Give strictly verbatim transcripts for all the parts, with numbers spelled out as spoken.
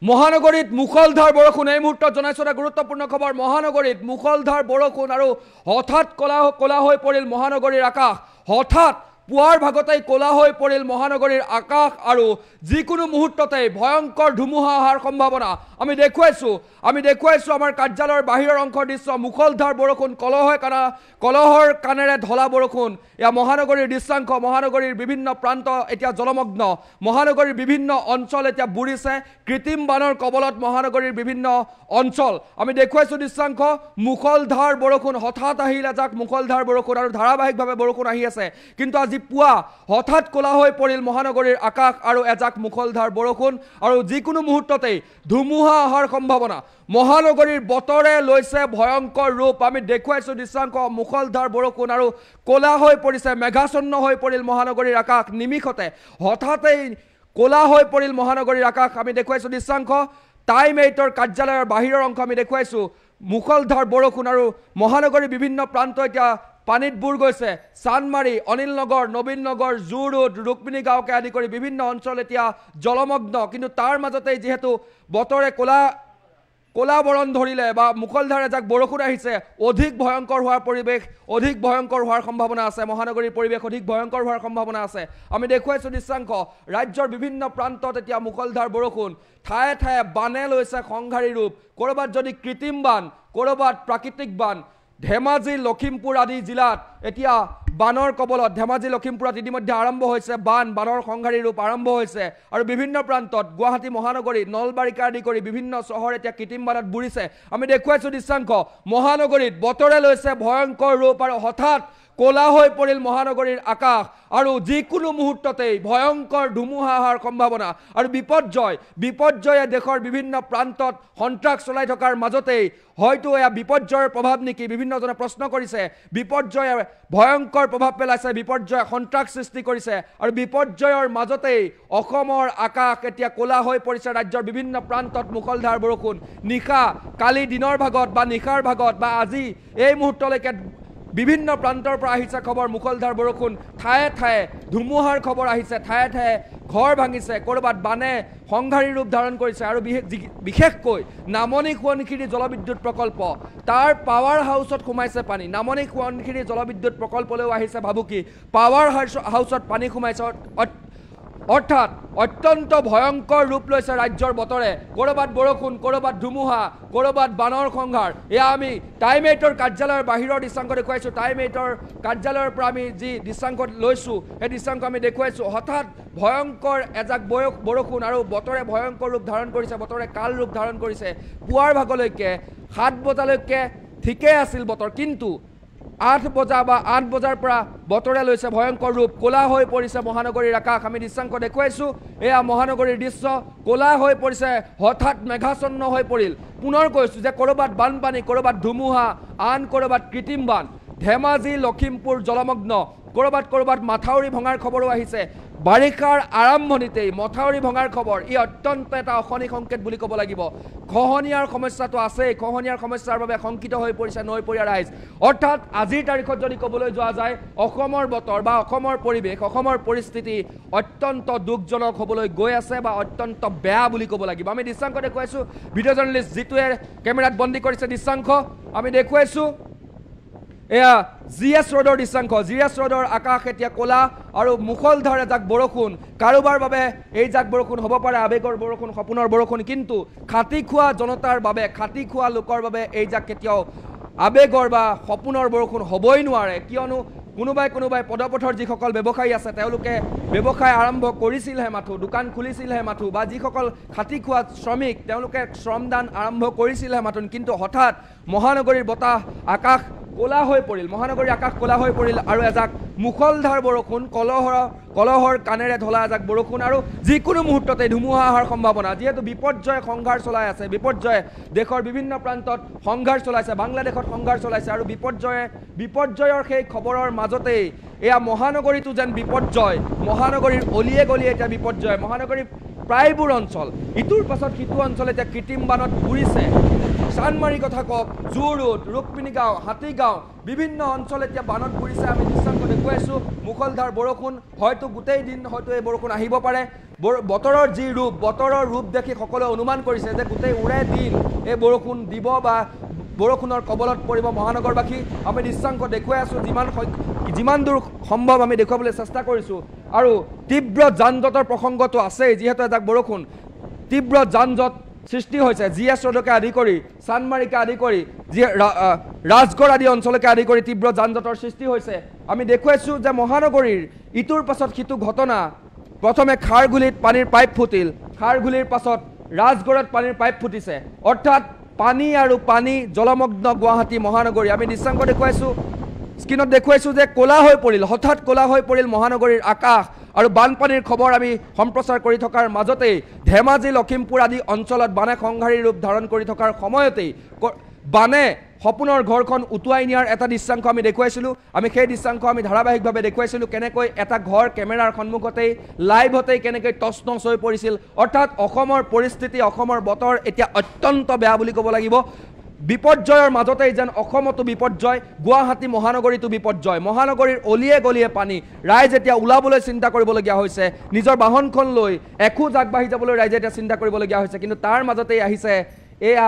মহানগৰীত মুখলধাৰ বৰষুণ এই মুহূৰ্তত জনাইছো এটা গুৰুত্বপূৰ্ণ খবৰ মহানগৰীত মুখলধাৰ বৰষুণ আৰু হঠাৎ কলা কলা হৈ পৰিল মহানগৰীৰ আকাশ হঠাৎ পুৱাৰ ভাগতেই কলা হৈ পৰিল মহানগৰীৰ আকাশ আৰু যিকোনো মুহূৰ্ততেই ভয়ংকৰ ধুমুহা অহাৰ সম্ভাৱনা আমি দেখুৱাইছো আমি দেখুৱাইছো আমাৰ কাৰ্যালয়ৰ বাহিৰৰ অংশৰ দৃশ্য মুখলধাৰ বৰষুণ কলহৰ কানা কলহৰ কানেৰে ধলা বৰষুণ এয়া মহানগৰীৰ দৃশ্যাংশ মহানগৰীৰ বিভিন্ন প্ৰান্ত এতিয়া জলমগ্ন মহানগৰীৰ বিভিন্ন অঞ্চল এতিয়া বুৰিছে কৃত্ৰিম বানৰ কবলত মহানগৰীৰ বিভিন্ন অঞ্চল আমি দেখুৱাইছো দৃশ্যাংশ মুখলধাৰ বৰষুণ হঠাৎ আহিল এজাক মুখলধাৰ বৰষুণ আৰু ধাৰাবাহিকভাৱে বৰষুণ আহি আছে কিন্তু আজি পুৱা হঠাৎ কলা হৈ পৰিল মহানগৰীৰ আকাশ আৰু এজাক মুখলধাৰ বৰষুণ আৰু যিকোনো মুহূৰ্ততেই ধুমুহা অহাৰ সম্ভাৱনা মহানগৰীৰ বতৰে লৈছে ভয়ংকৰ ৰূপ আমি দেখুৱাইছো দৃশ্যাংশ মুখলধাৰ বৰষুণ আৰু কলা হৈ পৰিছে মেঘাছন্ন হৈ পৰিল মহানগৰীৰ আকাশ নিমিষতে হঠাৎই কলা হৈ পৰিল মহানগৰীৰ আকাশ আমি দেখুৱাইছো দৃশ্যাংশ টাইম এইটৰ কাৰ্যালয়ৰ বাহিৰৰ অংশ আমি দেখুৱাইছো মুখলধাৰ বৰষুণ আৰু মহানগৰীৰ বিভিন্ন প্ৰান্ত এতিয়া পানীত বুৰ গৈছে চানমাৰী অনিল নগৰ নবীন নগৰ জু ৰোড ৰুক্মিণী গাঁৱকে আদি কৰি বিভিন্ন অঞ্চল এতিয়া জলমগ্ন কিন্তু তাৰ মাজতেই যিহেতু বতৰে কলা কলা বৰণ ধৰিলে বা মুখলধাৰ এজাক বৰষুণ আহিছে অধিক ভয়ংকৰ হোৱাৰ পৰিৱেশ অধিক ভয়ংকৰ হোৱাৰ সম্ভাৱনা আছে মহানগৰীৰ পৰিৱেশ অধিক ভয়ংকৰ হোৱাৰ সম্ভাৱনা আছে আমি দেখুৱাইছো দৃশ্যাংশ ৰাজ্যৰ বিভিন্ন প্ৰান্তত এতিয়া মুখলধাৰ বৰষুণ ঠায়ে ঠায়ে বানে লৈছে সংঘাৰী ৰূপ ক'ৰবাত যদি কৃত্ৰিম বান ক'ৰবাত প্ৰাকৃতিক বান ধেমাজি লখিমপুৰ আদি জিলাত এতিয়া বানৰ কবলত ধেমাজি লখিমপুৰত ইতিমধ্যে আৰম্ভ হৈছে বান বানৰ সংঘাৰী ৰূপ আৰম্ভ হৈছে আৰু বিভিন্ন প্ৰান্তত গুৱাহাটী মহানগৰী নলবাৰীকে আদি কৰি বিভিন্ন চহৰ এতিয়া কৃত্ৰিম বানত বুৰিছে আমি দেখুৱাইছো দৃশ্যাংশ মহানগৰীত বতৰে লৈছে ভয়ংকৰ ৰূপ আৰু হঠাৎ কলা হৈ পৰিল মহানগৰীৰ আকাশ আৰু যিকোনো মুহূৰ্ততেই ভয়ংকৰ ধুমুহা অহাৰ সম্ভাৱনা আৰু বিপৰ্যয় বিপৰ্যয়ে দেশৰ বিভিন্ন প্ৰান্তত সন্ত্ৰাস চলাই থকাৰ মাজতেই হয়তো এয়া বিপৰ্যয়ৰ প্ৰভাৱ নেকি বিভিন্নজনে প্ৰশ্ন কৰিছে বিপৰ্যয়ে ভয়ংকৰ প্ৰভাৱ পেলাইছে বিপৰ্যয়ে সন্ত্ৰাস সৃষ্টি কৰিছে আৰু বিপৰ্যয়ৰ মাজতেই অসমৰ আকাশ এতিয়া কলা হৈ পৰিছে ৰাজ্যৰ বিভিন্ন প্ৰান্তত মুখলধাৰ বৰষুণ নিশা কালি দিনৰ ভাগত বা নিশাৰ ভাগত বা আজি এই মুহূৰ্তলৈকে বিভিন্ন প্ৰান্তৰ পৰা আহিছে খবৰ মুখলধাৰ বৰষুণ ঠায়ে ঠায়ে ধুমুহাৰ খবৰ আহিছে ঠায়ে ঠায়ে ঘৰ ভাঙিছে ক'ৰবাত বানে সংঘাৰী ৰূপ ধাৰণ কৰিছে আৰু বিশেষকৈ নামনি সোৱণশিৰি জলবিদ্যুৎ প্ৰকল্প তাৰ পাৱাৰ হাউচত সোমাইছে পানী নামনি সোৱণশিৰি জলবিদ্যুৎ প্ৰকল্পলৈও আহিছে ভাবুকি পাৱাৰ হাউচত পানী সোমাইছে অৰ্থাৎ অত্যন্ত ভয়ংকৰ ৰূপ লৈছে ৰাজ্যৰ বতৰে ক'ৰবাত বৰষুণ ক'ৰবাত ধুমুহা ক'ৰবাত বানৰ সংঘাৰ এয়া আমি টাইম এইটৰ কাৰ্যালয়ৰ বাহিৰৰ দৃশ্যাংশ দেখুৱাইছো টাইম এইটৰ কাৰ্যালয়ৰ পৰা আমি যি দৃশ্যাংশ লৈছো সেই দৃশ্যাংশ আমি দেখুৱাইছো হঠাৎ ভয়ংকৰ এজাক বৰষুণ আৰু বতৰে ভয়ংকৰ ৰূপ ধাৰণ কৰিছে বতৰে কাল ৰূপ ধাৰণ কৰিছে পুৱাৰ ভাগলৈকে সাত বজালৈকে ঠিকেই আছিল বতৰ কিন্তু আঠ বজা বা আঠ বজাৰ পৰা বতৰে লৈছে ভয়ংকৰ ৰূপ কলা হৈ পৰিছে মহানগৰীৰ আকাশ আমি দৃশ্যাংশ দেখুৱাইছো এয়া মহানগৰীৰ দৃশ্য কলা হৈ পৰিছে হঠাৎ মেঘাছন্ন হৈ পৰিল পুনৰ কৈছো যে ক'ৰবাত বানপানী ক'ৰবাত ধুমুহা আন ক'ৰবাত কৃত্ৰিম বান ধেমাজি লখিমপুৰ জলমগ্ন ক'ৰবাত ক'ৰবাত মাথাউৰি ভঙাৰ খবৰো আহিছে বাৰিষাৰ আৰম্ভণিতেই মথাউৰি ভঙাৰ খবৰ ই অত্যন্ত এটা অশনি সংকেত বুলি ক'ব লাগিব খহনীয়াৰ সমস্যাটো আছে খহনীয়াৰ সমস্যাৰ বাবে শংকিত হৈ পৰিছে নৈপৰীয়া ৰাইজ অৰ্থাৎ আজিৰ তাৰিখত যদি ক'বলৈ যোৱা যায় অসমৰ বতৰ বা অসমৰ পৰিৱেশ অসমৰ পৰিস্থিতি অত্যন্ত দুখজনক হ'বলৈ গৈ আছে বা অত্যন্ত বেয়া বুলি ক'ব লাগিব আমি দৃশ্যাংশ দেখুৱাইছো ভিডিঅ' জাৰ্নেলিষ্ট যিটোৱে কেমেৰাত বন্দী কৰিছে দৃশ্যাংশ আমি দেখুৱাইছো এয়া জি এছ ৰোডৰ দৃশ্যাংশ জি এছ ৰোডৰ আকাশ এতিয়া কলা আৰু মুখলধাৰ এজাক বৰষুণ কাৰোবাৰ বাবে এই জাক বৰষুণ হ'ব পাৰে আৱেগৰ বৰষুণ সপোনৰ বৰষুণ কিন্তু খাটি খোৱা জনতাৰ বাবে খাটি খোৱা লোকৰ বাবে এই জাক কেতিয়াও আৱেগৰ বা সপোনৰ বৰষুণ হ'বই নোৱাৰে কিয়নো কোনোবাই কোনোবাই পদপথৰ যিসকল ব্যৱসায়ী আছে তেওঁলোকে ব্যৱসায় আৰম্ভ কৰিছিলহে মাথো দোকান খুলিছিলহে মাথো বা যিসকল খাটি খোৱা শ্ৰমিক তেওঁলোকে শ্ৰমদান আৰম্ভ কৰিছিলহে মাথোন কিন্তু হঠাৎ মহানগৰীৰ বতাহ আকাশ কলা হৈ পৰিল মহানগৰীৰ আকাশ কলা হৈ পৰিল আৰু এজাক মুখলধাৰ বৰষুণ কলহৰ কলহৰ কানেৰে ধলা এজাক বৰষুণ আৰু যিকোনো মুহূৰ্ততে ধুমুহা অহাৰ সম্ভাৱনা যিহেতু বিপৰ্যয় সংঘাৰ চলাই আছে বিপৰ্যয়ে দেশৰ বিভিন্ন প্ৰান্তত সংঘাৰ চলাইছে বাংলাদেশত সংঘাৰ চলাইছে আৰু বিপৰ্যয়ে বিপৰ্যয়ৰ সেই খবৰৰ মাজতেই এয়া মহানগৰীটো যেন বিপৰ্যয় মহানগৰীৰ অলিয়ে গলিয়ে এতিয়া বিপৰ্যয় মহানগৰীৰ প্ৰায়বোৰ অঞ্চল ইটোৰ পাছত সিটো অঞ্চল এতিয়া কৃত্ৰিম বানত বুৰিছে চানমাৰী কথা কওক জুৰুড ৰুক্মিণী গাঁও হাতীগাঁও বিভিন্ন অঞ্চল এতিয়া বানত বুৰিছে আমি দৃশ্যাংশ দেখুৱাইছোঁ মুখলধাৰ বৰষুণ হয়তো গোটেই দিন হয়তো এই বৰষুণ আহিব পাৰে বতৰৰ যি ৰূপ বতৰৰ ৰূপ দেখি সকলোৱে অনুমান কৰিছে যে গোটেই উৰে দিন এই বৰষুণ দিব বা বৰষুণৰ কবলত পৰিব মহানগৰবাসী আমি দৃশ্যাংশ দেখুৱাই আছোঁ যিমান যিমান দূৰ সম্ভৱ আমি দেখুৱাবলৈ চেষ্টা কৰিছোঁ আৰু তীব্ৰ যানজঁটৰ প্ৰসংগটো আছেই যিহেতু এজাক বৰষুণ তীব্ৰ যানজঁট সৃষ্টি হৈছে জি এছ ৰোডকে আদি কৰি চানমাৰীকে আদি কৰি যি ৰাজগড় আদি অঞ্চলকে আদি কৰি তীব্ৰ যানজঁটৰ সৃষ্টি হৈছে আমি দেখুৱাইছোঁ যে মহানগৰীৰ ইটোৰ পাছত সিটো ঘটনা প্ৰথমে খাৰঘুলিত পানীৰ পাইপ ফুটিল খাৰঘুলিৰ পাছত ৰাজগড়ত পানীৰ পাইপ ফুটিছে অৰ্থাৎ পানী আৰু পানী জলমগ্ন গুৱাহাটী মহানগৰী আমি দৃশ্যাংশ দেখুৱাইছোঁ স্ক্ৰীনত দেখুৱাইছোঁ যে ক'লা হৈ পৰিল হঠাৎ ক'লা হৈ পৰিল মহানগৰীৰ আকাশ আৰু বানপানীৰ খবৰ আমি সম্প্ৰচাৰ কৰি থকাৰ মাজতেই ধেমাজি লখিমপুৰ আদি অঞ্চলত বানে সংঘাৰী ৰূপ ধাৰণ কৰি থকাৰ সময়তেই বানে সপোনৰ ঘৰখন উটুৱাই নিয়াৰ এটা দৃশ্যাংশ আমি দেখুৱাইছিলোঁ আমি সেই দৃশ্যাংশ আমি ধাৰাবাহিকভাৱে দেখুৱাইছিলোঁ কেনেকৈ এটা ঘৰ কেমেৰাৰ সন্মুখতেই লাইভতেই কেনেকৈ টচ টচ হৈ পৰিছিল অৰ্থাৎ অসমৰ পৰিস্থিতি অসমৰ বতৰ এতিয়া অত্যন্ত বেয়া বুলি ক'ব লাগিব বিপৰ্যয়ৰ মাজতেই যেন অসমতো বিপৰ্যয় গুৱাহাটী মহানগৰীতো বিপৰ্যয় মহানগৰীৰ অলিয়ে গলিয়ে পানী ৰাইজ এতিয়া ওলাবলৈ চিন্তা কৰিবলগীয়া হৈছে নিজৰ বাহনখন লৈ এখোজ আগবাঢ়ি যাবলৈ ৰাইজে এতিয়া চিন্তা কৰিবলগীয়া হৈছে কিন্তু তাৰ মাজতেই আহিছে এয়া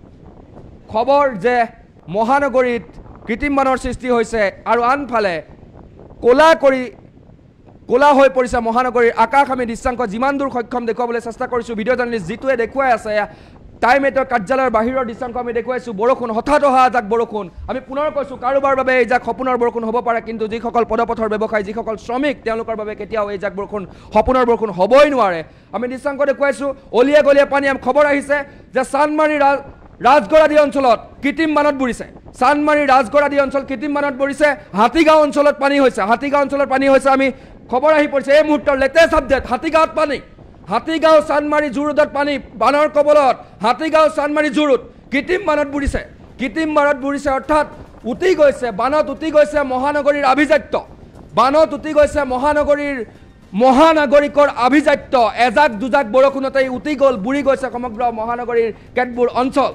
খবৰ যে মহানগৰীত কৃত্ৰিম বানৰ সৃষ্টি হৈছে আৰু আনফালে ক'লা কৰি ক'লা হৈ পৰিছে মহানগৰীৰ আকাশ আমি দৃশ্যাংশ যিমান দূৰ সক্ষম দেখুৱাবলৈ চেষ্টা কৰিছোঁ ভিডিঅ' জাৰ্নেলিষ্ট যিটোৱে দেখুৱাই আছে টাইম এইটৰ কাৰ্যালয়ৰ বাহিৰৰ দৃশ্যাংশ আমি দেখুৱাইছোঁ বৰষুণ হঠাৎ অহা এজাক বৰষুণ আমি পুনৰ কৈছোঁ কাৰোবাৰ বাবে এই জাক সপোনৰ বৰষুণ হ'ব পাৰে কিন্তু যিসকল পদপথৰ ব্যৱসায়ী যিসকল শ্ৰমিক তেওঁলোকৰ বাবে কেতিয়াও এই জাক বৰষুণ সপোনৰ বৰষুণ হ'বই নোৱাৰে আমি দৃশ্যাংশ দেখুৱাইছোঁ অলিয়ে গলিয়ে পানী খবৰ আহিছে যে চানমাৰী ৰাজগড় আদি অঞ্চলত কৃত্ৰিম বানত বুৰিছে চানমাৰী ৰাজগড় আদি অঞ্চল কৃত্ৰিম বানত বুৰিছে হাতীগাঁও অঞ্চলত পানী হৈছে হাতীগাঁও অঞ্চলত পানী হৈছে আমি খবৰ আহি পৰিছে এই মুহূৰ্তৰ লেটেষ্ট আপডেট হাতীগাঁৱত পানী হাতীগাঁও চানমাৰী জুৰুডত পানী বানৰ কবলত হাতীগাঁও চানমাৰী জুৰুড কৃত্ৰিম বানত বুৰিছে কৃত্ৰিম বানত বুৰিছে অৰ্থাৎ উটি গৈছে বানত উটি গৈছে মহানগৰীৰ আভিজাত্য বানত উটি গৈছে মহানগৰীৰ মহানাগৰিকৰ আভিজাত্য এজাক দুজাক বৰষুণতেই উটি গ'ল বুৰি গৈছে সমগ্ৰ মহানগৰীৰ কেতবোৰ অঞ্চল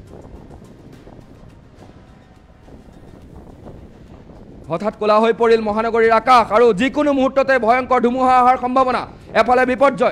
হঠাৎ ক'লা হৈ পৰিল মহানগৰীৰ আকাশ আৰু যিকোনো মুহূৰ্ততে ভয়ংকৰ ধুমুহা অহাৰ সম্ভাৱনা এফালে বিপৰ্যয়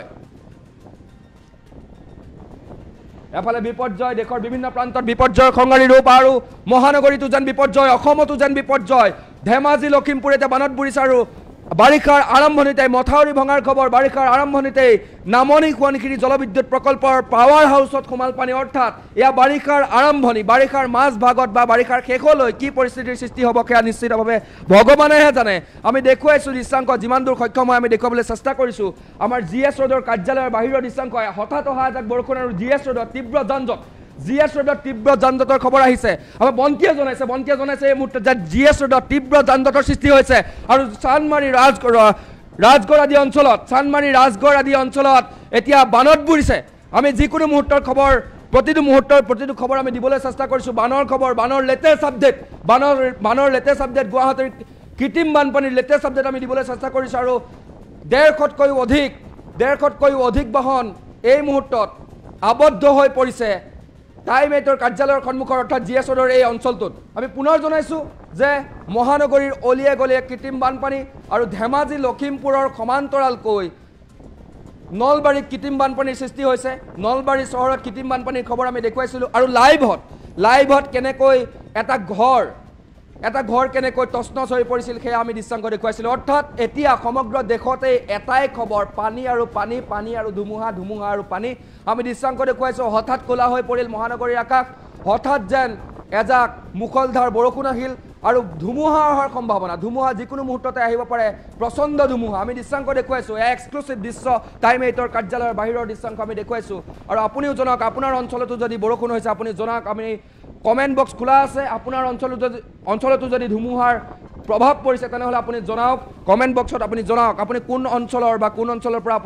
এফালে বিপৰ্যয় দেশৰ বিভিন্ন প্ৰান্তত বিপৰ্যয়ৰ খংগাৰী ৰূপ আৰু মহানগৰীতো যেন বিপৰ্যয় অসমতো যেন বিপৰ্যয় ধেমাজি লখিমপুৰ এতিয়া বানত বুৰিছে আৰু বাৰিষাৰ আৰম্ভণিতে মথাউৰি ভঙাৰ খবৰ বাৰিষাৰ আৰম্ভণিতেই নামনি সোৱণশিৰি জলবিদ্যুৎ প্ৰকল্পৰ পাৱাৰ হাউচত সোমাল পানী অৰ্থাৎ এয়া বাৰিষাৰ আৰম্ভণি বাৰিষাৰ মাজ ভাগত বা বাৰিষাৰ শেষলৈ কি পৰিস্থিতিৰ সৃষ্টি হ'ব সেয়া নিশ্চিতভাৱে ভগৱানেহে জানে আমি দেখুৱাইছোঁ দৃশ্যাংশ যিমান দূৰ সক্ষম হয় আমি দেখুৱাবলৈ চেষ্টা কৰিছোঁ আমাৰ জি এছ ৰোডৰ কাৰ্যালয়ৰ বাহিৰৰ দৃশ্যাংশ হঠাৎ অহা এজাক বৰষুণ আৰু জি এছ ৰোডত তীব্ৰ যানজঁট জি এছ ৰোডত তীব্ৰ যানজঁটৰ খবৰ আহিছে আমাৰ বন্তিয়ে জনাইছে বন্তিয়ে জনাইছে এই মুহূৰ্তত যে জি এছ ৰোডত তীব্ৰ যানজঁটৰ সৃষ্টি হৈছে আৰু চানমাৰী ৰাজগড় ৰাজগড় আদি অঞ্চলত চানমাৰী ৰাজগড় আদি অঞ্চলত এতিয়া বানত বুৰিছে আমি যিকোনো মুহূৰ্তৰ খবৰ প্ৰতিটো মুহূৰ্তৰ প্ৰতিটো খবৰ আমি দিবলৈ চেষ্টা কৰিছোঁ বানৰ খবৰ বানৰ লেটেষ্ট আপডেট বানৰ বানৰ লেটেষ্ট আপডেট গুৱাহাটীৰ কৃত্ৰিম বানপানীৰ লেটেষ্ট আপডেট আমি দিবলৈ চেষ্টা কৰিছোঁ আৰু ডেৰশতকৈও অধিক ডেৰশতকৈও অধিক বাহন এই মুহূৰ্তত আবদ্ধ হৈ পৰিছে টাইম এইটৰ কাৰ্যালয়ৰ সন্মুখৰ অৰ্থাৎ জি এছ ৰোডৰ এই অঞ্চলটোত আমি পুনৰ জনাইছোঁ যে মহানগৰীৰ অলিয়ে গলিয়ে কৃত্ৰিম বানপানী আৰু ধেমাজি লখিমপুৰৰ সমান্তৰালকৈ নলবাৰীত কৃত্ৰিম বানপানীৰ সৃষ্টি হৈছে নলবাৰী চহৰত কৃত্ৰিম বানপানীৰ খবৰ আমি দেখুৱাইছিলোঁ আৰু লাইভত লাইভত কেনেকৈ এটা ঘৰ এটা ঘৰ কেনেকৈ টচনচ হৈ পৰিছিল সেয়া আমি দৃশ্যাংশ দেখুৱাইছিলোঁ অৰ্থাৎ এতিয়া সমগ্ৰ দেশতে এটাই খবৰ পানী আৰু পানী পানী আৰু ধুমুহা ধুমুহা আৰু পানী আমি দৃশ্যাংশ দেখুৱাইছোঁ হঠাৎ ক'লা হৈ পৰিল মহানগৰীৰ আকাশ হঠাৎ যেন এজাক মুখলধাৰ বৰষুণ আহিল আৰু ধুমুহা অহাৰ সম্ভাৱনা ধুমুহা যিকোনো মুহূৰ্ততে আহিব পাৰে প্ৰচণ্ড ধুমুহা আমি দৃশ্যাংশ দেখুৱাইছোঁ এয়া এক্সক্লুচিভ দৃশ্য টাইম এইটৰ কাৰ্যালয়ৰ বাহিৰৰ দৃশ্যাংশ আমি দেখুৱাইছোঁ আৰু আপুনিও জনাওক আপোনাৰ অঞ্চলতো যদি বৰষুণ হৈছে আপুনি জনাওক আমি কমেণ্ট বক্স খোলা আছে আপোনাৰ অঞ্চলত যদি অঞ্চলতো যদি ধুমুহাৰ প্ৰভাৱ পৰিছে তেনেহ'লে আপুনি জনাওক কমেণ্ট বক্সত আপুনি জনাওক আপুনি কোন অঞ্চলৰ বা কোন অঞ্চলৰ পৰা আপুনি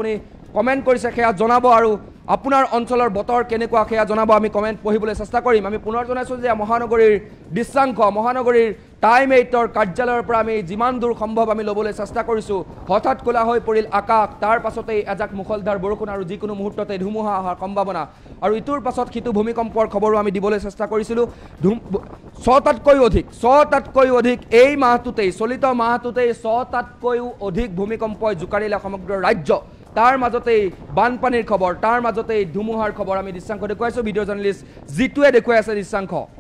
কমেণ্ট কৰিছে সেয়া জনাব আৰু আপোনাৰ অঞ্চলৰ বতৰ কেনেকুৱা সেয়া জনাব আমি কমেণ্ট পঢ়িবলৈ চেষ্টা কৰিম আমি পুনৰ জনাইছোঁ যে মহানগৰীৰ দৃশ্যাংশ মহানগৰীৰ টাইম এইটৰ কাৰ্যালয়ৰ পৰা আমি যিমান দূৰ সম্ভৱ আমি ল'বলৈ চেষ্টা কৰিছোঁ হঠাৎ ক'লা হৈ পৰিল আকাশ তাৰ পাছতেই এজাক মুখলধাৰ বৰষুণ আৰু যিকোনো মুহূৰ্ততে ধুমুহা অহাৰ সম্ভাৱনা আৰু ইটোৰ পাছত সিটো ভূমিকম্পৰ খবৰো আমি দিবলৈ চেষ্টা কৰিছিলোঁ ছটাতকৈও অধিক ছটাতকৈও অধিক এই মাহটোতেই চলিত মাহটোতেই ছটাতকৈও অধিক ভূমিকম্পই জোকাৰিলে সমগ্ৰ ৰাজ্য তাৰ মাজতেই বানপানীৰ খবৰ তাৰ মাজতেই ধুমুহাৰ খবৰ আমি দৃশ্যাংশ দেখুৱাইছোঁ ভিডিঅ' জাৰ্নেলিষ্ট জিতুৱে দেখুৱাই আছে দৃশ্যাংশ